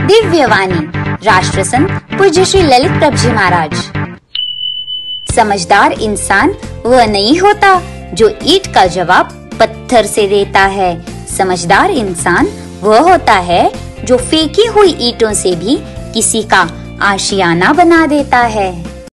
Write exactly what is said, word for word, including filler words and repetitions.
दिव्य वाणी राष्ट्र संत पूज्य श्री ललितप्रभ जी महाराज। समझदार इंसान वह नहीं होता जो ईंट का जवाब पत्थर से देता है। समझदार इंसान वह होता है जो फेंकी हुई ईंटों से भी किसी का आशियाना बना देता है।